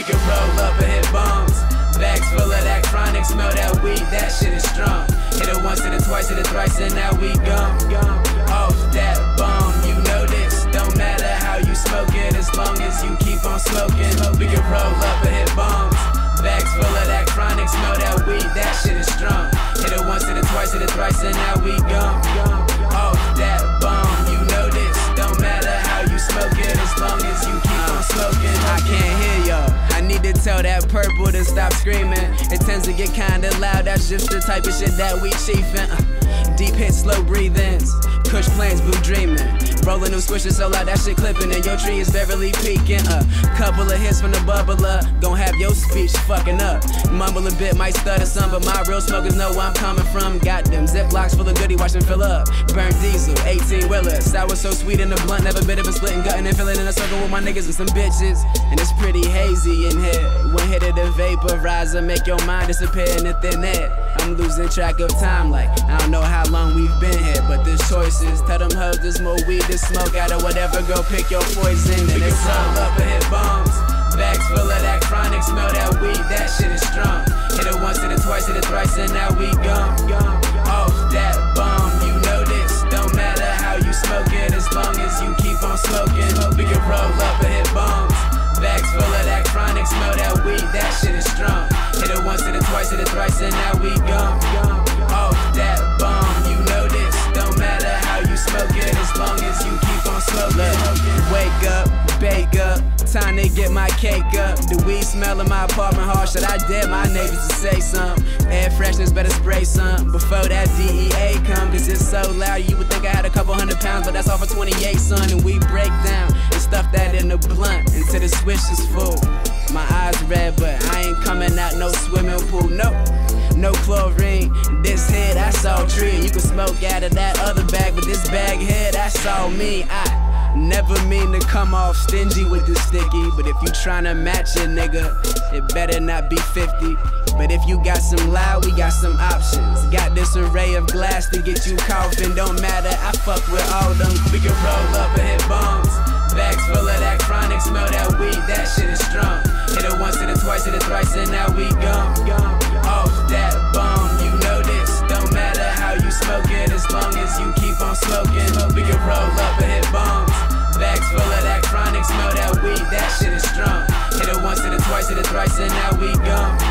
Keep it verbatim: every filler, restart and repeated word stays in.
We can roll up and hit bombs. Bags full of that chronic, smell that weed, that shit is strong. Hit it once, hit it twice, hit it thrice, and now we gone. Off that bomb, you know this. Don't matter how you smoke it, as long as you keep on smoking. We can roll up and hit bombs. Bags full of that chronic, smell that weed, that shit is strong. Hit it once, hit it twice, hit it thrice, and now we gone. Off that bomb, you know this. Don't matter how you smoke it, as long as you keep on smoking. I can't hear y'all. I need to tell that purple to stop screaming. It tends to get kinda loud, that's just the type of shit that we chiefin'. uh, Deep hits, slow breathings, Kush planes, blue dreaming. Rolling them swishes so loud, that shit clipping, and your tree is Beverly peeking. A uh, couple of hits from the bubbler, gon' have your speech fucking up. Mumble a bit, might stutter some, but my real smokers know where I'm coming from. Got them ziplocs full of goodie, watch them fill up. Burnt diesel, eighteen wheeler, sour so sweet in the blunt, never bit of a splitting, gutting and filling in a circle with my niggas and some bitches. And it's pretty hazy in here. One hit of the vaporizer, make your mind disappear in the thin air. I'm losing track of time, like I don't know how long we've been here, but there's choices. Tell them hoes there's more weed to smoke out of whatever, go pick your poison. And it's all up and hit bombs. Bags full of that chronic, smell that weed, that shit is strong. Hit it once, hit it twice, hit it thrice, and now we gone. Off that bomb, you know this. Don't matter how you smoke it, as long as you keep on smoking. We can roll up and hit bombs. Bags full of that chronic, smell that weed, that shit is strong. Hit it once, hit it twice, hit it thrice, and now we gone. Off that bomb, you know this. Don't matter how you smoke it, as long as you keep on smoking. Wake up, bake up, time to get my cake up. The weed smell in my apartment hall, should I dare my neighbors to say something? Air freshness, better spray some before that D E A come, cause it's so loud you would think I had a couple hundred pounds, but that's all for twenty-eight, son. And we break down and stuff that in the blunt until the swish is full. My eyes red, but I ain't coming out no swimming pool, no. No chlorine, this here, that's all tree. You can smoke out of that other bag, but this bag here, that's all me. I never mean to come off stingy with the sticky, but if you tryna match a nigga, it better not be fifty. But if you got some loud, we got some options. Got this array of glass to get you coughing. Don't matter, I fuck with all them. We can roll up and hit bombs. Bags full of that chronic, smell that weed, that shit is strong. Hit it once, hit it twice, hit it thrice, and now we gone. Off that bomb, you know this. Don't matter how you smoke it, as long as you keep on smoking. We can roll up and hit bombs. Bags full of that chronic, smell that weed, that shit is strong. Hit it once, hit it twice, hit it thrice, and now we gone.